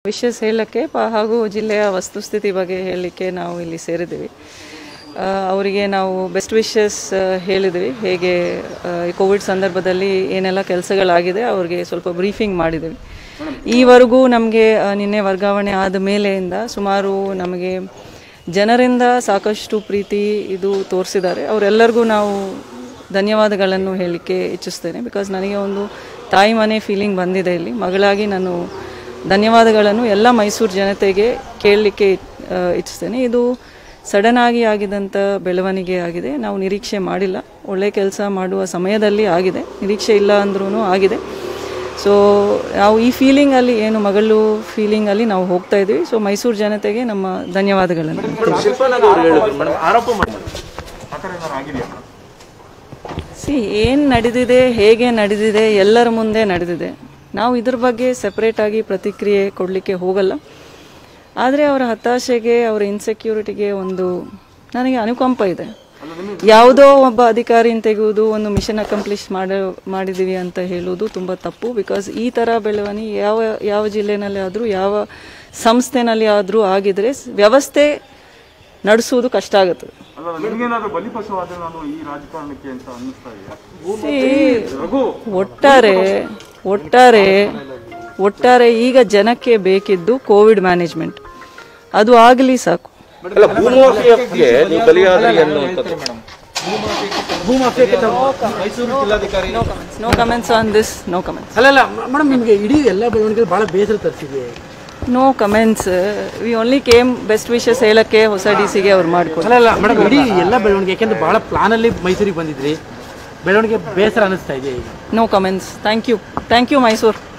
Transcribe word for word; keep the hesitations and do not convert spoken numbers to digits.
Wishes ಹೇಳಕ್ಕೆ ಹಾಗೂ ಜಿಲ್ಲೆಯ ವಸ್ತುಸ್ಥಿತಿ ಬಗ್ಗೆ ಹೇಳಲಿಕ್ಕೆ ನಾವು ಇಲ್ಲಿ ಸೇರಿದ್ದೀವಿ. ಅವರಿಗೆ ನಾವು ಬೆಸ್ಟ್ ವಿಶಸ್ ಹೇಳಿದ್ವಿ. ಹೇಗೆ ಕೋವಿಡ್ ಸಂದರ್ಭದಲ್ಲಿ ಏನೆಲ್ಲ ಕೆಲಸಗಳಾಗಿದೆ ಅವ್ರಿಗೆ ಸ್ವಲ್ಪ ಬ್ರೀಫಿಂಗ್ ಮಾಡಿದ್ದೀವಿ. ಈವರೆಗೂ ನಮಗೆ ನಿನ್ನೆ ವರ್ಗಾವಣೆ ಆದ ಮೇಲೆಯಿಂದ ಸುಮಾರು ನಮಗೆ ಜನರಿಂದ ಸಾಕಷ್ಟು ಪ್ರೀತಿ ಇದು ತೋರಿಸಿದ್ದಾರೆ. ಅವರೆಲ್ಲರಿಗೂ ನಾವು ಧನ್ಯವಾದಗಳನ್ನು ಹೇಳಲಿಕ್ಕೆ ಇಚ್ಛಿಸ್ತೇನೆ. ಬಿಕಾಸ್ ನನಗೆ ಒಂದು ತಾಯಿ ಮನೆ ಫೀಲಿಂಗ್ ಬಂದಿದೆ ಇಲ್ಲಿ. ಮಗಳಾಗಿ ನಾನು ಧನ್ಯವಾದಗಳನ್ನು ಎಲ್ಲ ಮೈಸೂರು ಜನತೆಗೆ ಕೇಳಲಿಕ್ಕೆ ಇಚ್ಛಿಸ್ತೇನೆ. ಇದು ಸಡನ್ ಆಗಿ ಆಗಿದಂಥ ಬೆಳವಣಿಗೆ ಆಗಿದೆ. ನಾವು ನಿರೀಕ್ಷೆ ಮಾಡಿಲ್ಲ. ಒಳ್ಳೆ ಕೆಲಸ ಮಾಡುವ ಸಮಯದಲ್ಲಿ ಆಗಿದೆ, ನಿರೀಕ್ಷೆ ಇಲ್ಲ ಅಂದ್ರೂ ಆಗಿದೆ. ಸೊ ನಾವು ಈ ಫೀಲಿಂಗಲ್ಲಿ ಏನು ಮಗಳು ಫೀಲಿಂಗಲ್ಲಿ ನಾವು ಹೋಗ್ತಾ ಇದ್ದೀವಿ. ಸೊ ಮೈಸೂರು ಜನತೆಗೆ ನಮ್ಮ ಧನ್ಯವಾದಗಳನ್ನು. ಸಿ ಏನು ನಡೆದಿದೆ, ಹೇಗೆ ನಡೆದಿದೆ, ಎಲ್ಲರ ಮುಂದೆ ನಡೆದಿದೆ. ನಾವು ಇದ್ರ ಬಗ್ಗೆ ಸೆಪ್ರೇಟಾಗಿ ಪ್ರತಿಕ್ರಿಯೆ ಕೊಡಲಿಕ್ಕೆ ಹೋಗಲ್ಲ. ಆದರೆ ಅವರ ಹತಾಶೆಗೆ, ಅವರ ಇನ್ಸೆಕ್ಯೂರಿಟಿಗೆ ಒಂದು ನನಗೆ ಅನುಕಂಪ ಇದೆ. ಯಾವುದೋ ಒಬ್ಬ ಅಧಿಕಾರಿನ ತೆಗೆಯುವುದು, ಒಂದು ಮಿಷನ್ ಅಕಂಪ್ಲಿಷ್ ಮಾಡ ಮಾಡಿದ್ದೀವಿ ಅಂತ ಹೇಳುವುದು ತುಂಬ ತಪ್ಪು. ಬಿಕಾಸ್ ಈ ಥರ ಬೆಳವಣಿಗೆ ಯಾವ ಯಾವ ಜಿಲ್ಲೆನಲ್ಲಿ ಆದರೂ, ಯಾವ ಸಂಸ್ಥೆನಲ್ಲಿ ಆದರೂ ಆಗಿದ್ರೆ ವ್ಯವಸ್ಥೆ ನಡೆಸುವುದು ಕಷ್ಟ ಆಗುತ್ತದೆ. ಒಟ್ಟಾರೆ ಒಟ್ಟಾರೆ ಒಟ್ಟಾರೆ ಈಗ ಜನಕ್ಕೆ ಬೇಕಿದ್ದು ಕೋವಿಡ್ ಮ್ಯಾನೇಜ್ಮೆಂಟ್, ಅದು ಆಗಲಿ ಸಾಕು. No comments on this, no comments. ಅಲ್ಲ ಮೇಡಮ್, ನಿಮಗೆ ಇಡೀ ಎಲ್ಲ ಬೆಳವಣಿಗೆ ಬಹಳ ಬೇಸರ ತರಿಸಿದೆ. No comments. We only came best wishes ಹೇಳಕ್ಕೆ ಹೊಸ ಡಿ ಸಿಗೆ ಅವ್ರು ಮಾಡ್ಕೊಂಡು. ಅಲ್ಲ ಮೇಡಮ್, ಇಡೀ ಎಲ್ಲ ಬೆಳವಣಿಗೆ, ಯಾಕೆಂದ್ರೆ ಬಹಳ ಪ್ಲಾನಲ್ಲಿ ಮೈಸೂರಿಗೆ ಬಂದಿದ್ರಿ, ಬೆಳವಣಿಗೆ ಬೇಸರ ಅನಿಸ್ತಾ ಇದೆ ಈಗ. No comments. Thank you thank you Mysuru.